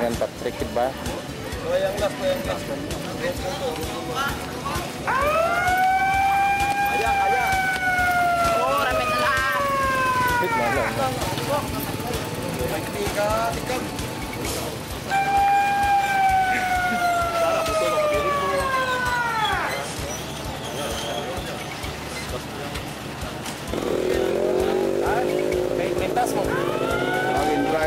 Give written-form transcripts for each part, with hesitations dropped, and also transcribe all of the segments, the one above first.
Yan, Patrick, ba? Yang last. Ayah. Oh, rame na lang. Hit na lang. Tikam. Sana betul nak berdiri tu. May tas mo. Angin dry.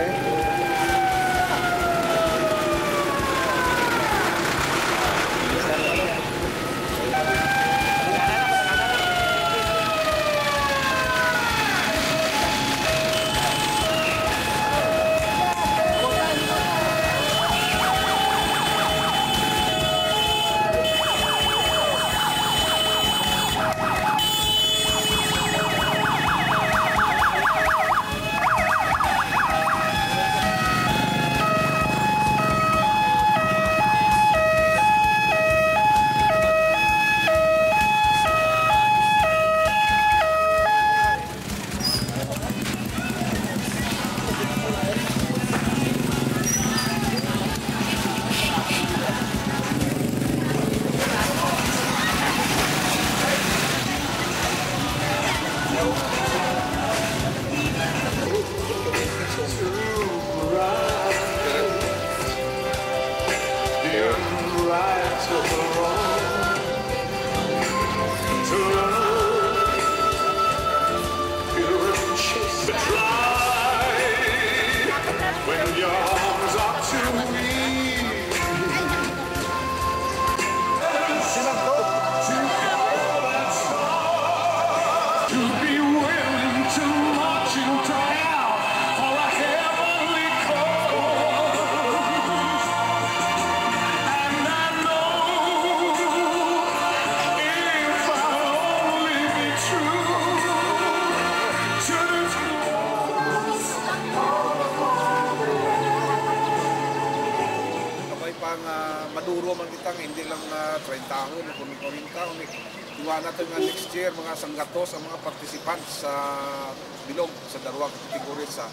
Maduro man kitang hindi lang 30 tahun kung 40 tahun iwan natin nga next year mga sanggato sa mga participants sa bilog sa dalawang kategorya sa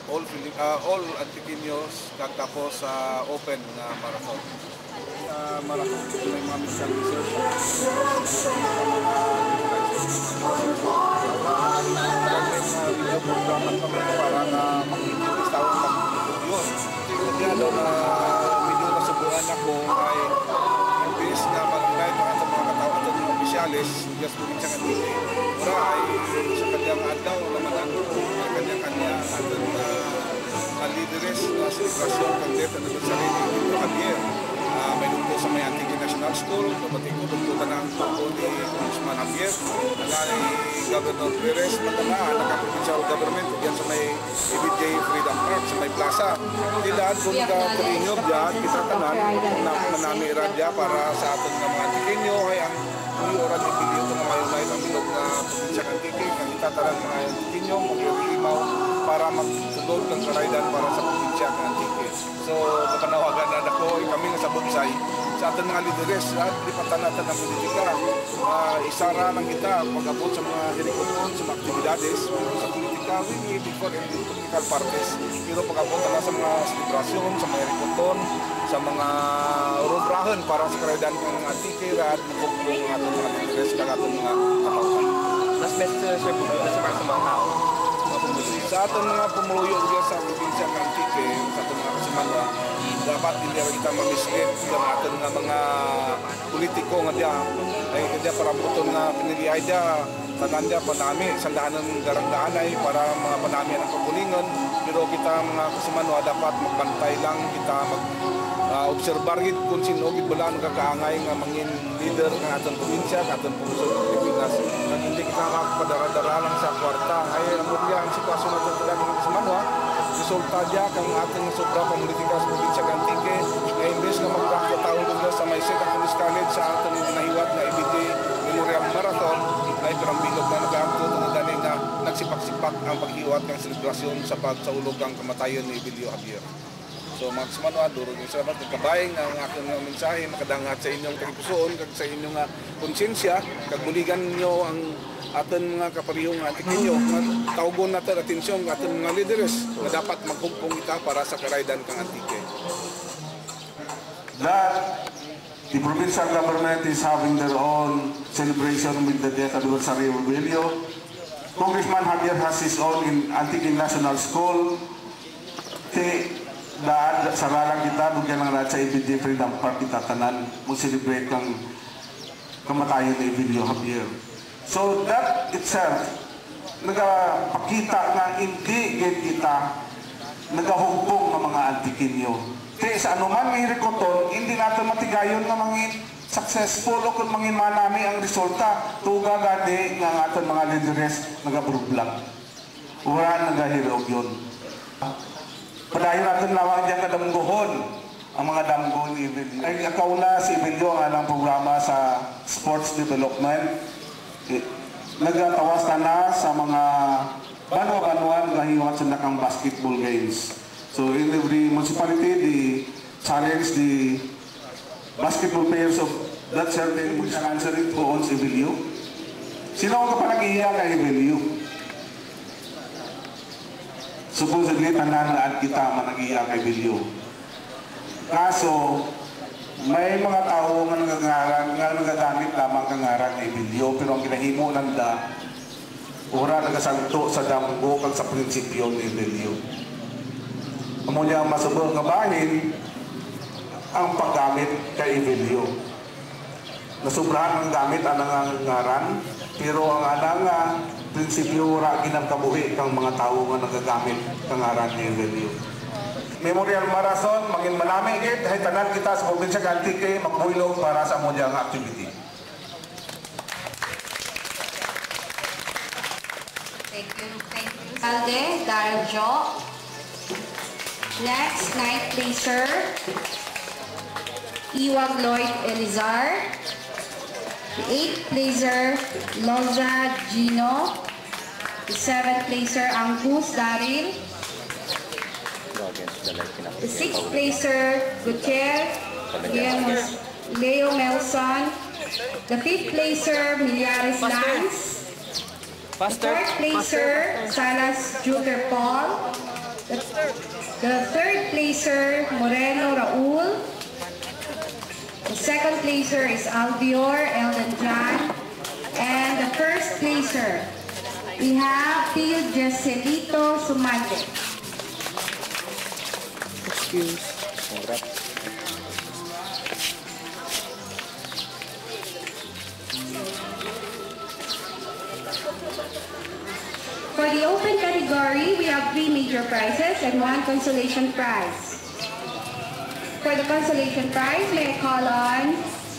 all Antiqueños kag tapos sa open na marathon. Marathon may mga mission research video program kami para na mag-introduce tawag pag-yun. Kaya daw na subuhan ako ay imbis na mag-guide mga itong mga katao at mga opisyalis just po rin siya kanili ora ay sa kanyang adlaw naman ang kanya-kanya atong lideres na selebrasyon kang dito na doon sa Rini Javier may dugto sa may Antique National School dapat ko dugto na ang dugto ni Congressman Javier nalay Governor Perez matala naka-provincial government yan sa may EBJ Freedom Park sa may plaza dilaan kung ka-kulinyog dyan kita tanan na manami radya para sa ating mga Antiqueño ay ang oras ni Pilio ito na mayunay ang bilog na probinsya ng Antique ang itataran mga Antiqueño mag-iimaw para magtulog ng karaydan para sa probinsya ng Antique. So kapanawagan na ako kami nga sa Bonsai sa ating mga lideres lipatan natin ang politika isara lang kita pag-abot sa mga hirikoton sa mga aktibidades sa politika we need before and political parties pero pag-abot na sa mga selebrasyon sa mga hirikoton sa mga rubrahan para sa karaydan ng Antique at magpupulong ang ating mga lideres kag ating mga kapautan. Last message sa mga tao. Sa ating mga pumuluyo dyan sa probinsya ng Antique, sa ating mga kasimanwa, dapat hindi kita mamislit sa ating mga politiko nga dyan. Ay kaya para buton na pinilihay dyan, tanan dyan panami, sandahan ng darang-daan ay para mga panami ang kapulingan. Pero kita mga kasimanwa dapat magbantay lang, kita obserbar kung sino wala nagkakaangay nga mangin leader ng ating probinsya, ng ating pungsod ng Pilipinas. Nang hindi kita makapadara-dara lang sa kwarta, ay amulya ang sitwasyon natin talaga ng Kasimanwa. Resulta dyan kang ating sobra pamulitika sa probinsya ng Antique, na imbes na magkakataon doon sa may Second Police College sa ating nahiwat na EBJ Memorial Marathon, ay karambilog na nag-aakto na nagsipak-sipak ang paghiwat ng selebrasyon sa pagsaulog ang kamatayon ni Emilio Javier. So mga Kasimanwa, durog yung salamat ng kabayang ang aking mensahe, makadangat sa inyong kagipusoon, kag sa inyong konsensya, kagbuligan nyo ang ating mga kaparihong Antiqueño, taugon natin atensyon ng ating mga lideres na dapat magkumpong kita para sa karaydan kang Antique. that the provincial government is having their own celebration with the death anniversary of Rebelio. Congressman Javier has his own in Antique National School. Daan sa ralang kita, bugyan lang natin sa EBD Freedom Park kita tanan, mag-celebrate kang kamatayan ni Rebelio Javier. So that itself, nagpakita nga hindi kita nagahugpong ng mga Antiqueño. Kaya sa anuman may rekoton, hindi natin matigayon na mangin successful o kung mangin manami ang resulta. Tuga gani nga aton mga leaders nagabrublang. Wala nagahirog yun. Padayon natin lawang dyan kadamgohon ang mga damgo ni Rebelio. Ay akaw na si Rebelio ang alang programa sa sports development. Nagatawas na sa mga banwa-banwan nga hiwat sa nakang basketball games. So in every municipality, they challenge the basketball players of that certain which are answering who owns Rebelio. Sino ang kapanagiya kay Rebelio? Supposedly, tananaan kita managiya kay Rebelio. Kaso, may mga tao nga nagagamit lamang kangaran ni Rebelio, pero ang kinahimo nanda, ora nagasanto sa damgo kag sa prinsipyo ni Rebelio. Amo niya masubol nga bahin ang paggamit kay Rebelio. Nasubrahan ang gamit anang ngaran, pero ang anang prinsipyo ora ginamkabuhi kang mga tao nga nagagamit kangaran ni Rebelio. Memorial Marathon, maging manami gid, hay tanan kita sa probinsya ng Antique magbuhilog para sa amo nga activity. Thank you. Alde, Daryl Jo. Next, ninth placer, Iwag Lloyd Elizar. The eighth placer, Loza Gino. The seventh placer, Angus Daryl. The sixth placer, Gutierrez Leo Melson. The fifth placer, Miliares Lance. The fourth placer, Salas Juker Paul. The third placer, Moreno Raul. The second placer is Albior Elden John. And the first placer, we have Phil Jeselito Sumante. Excuse. For the open category, we have 3 major prizes and 1 consolation prize. For the consolation prize, may I call on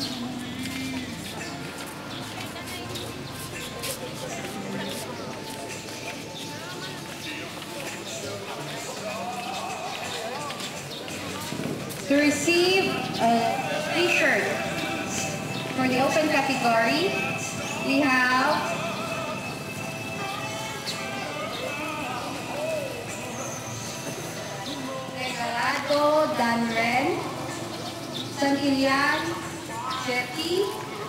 to receive a t-shirt. For the open category, we have Regalado Danren, Santilian Jetty,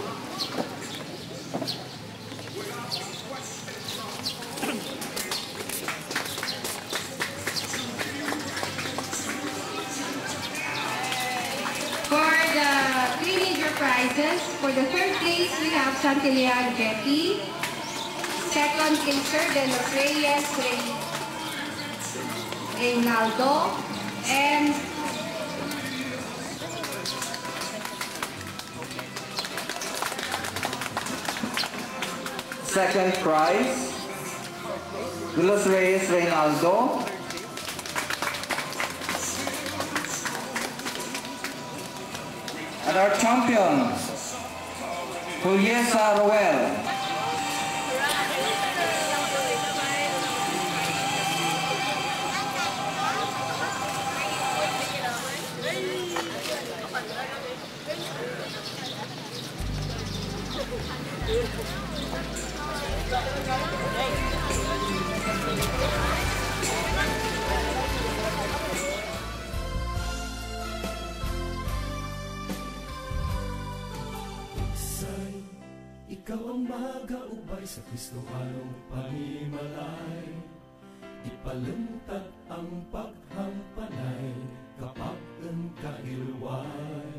for the 3 major prizes, for the third place we have Santilian Jetty, second placer De Los Reyes Reynaldo, and second prize, De Los Reyes Reynaldo. And our champion, Juliesa Roel. Ikaw ang magaubay sa Kristohanong panimalay. Ipaluntat ang paghampanay kapag ang kahilway.